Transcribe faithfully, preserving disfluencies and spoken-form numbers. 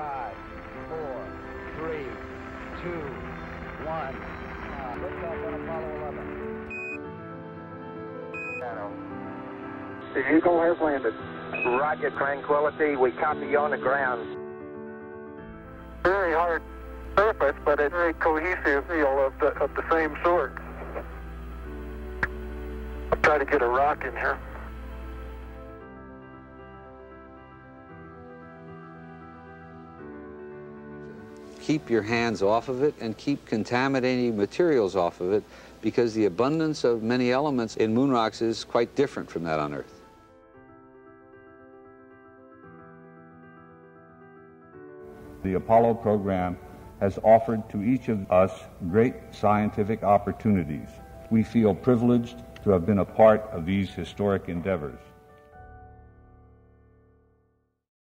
Five, four, three, two, one. Uh, liftoff on Apollo eleven. The Eagle has landed. Roger, Tranquility. We copy you on the ground. Very hard surface, but it's very cohesive, you know, of the, of the same sort. I'll try to get a rock in here. Keep your hands off of it and keep contaminating materials off of it, because the abundance of many elements in moon rocks is quite different from that on Earth. The Apollo program has offered to each of us great scientific opportunities. We feel privileged to have been a part of these historic endeavors.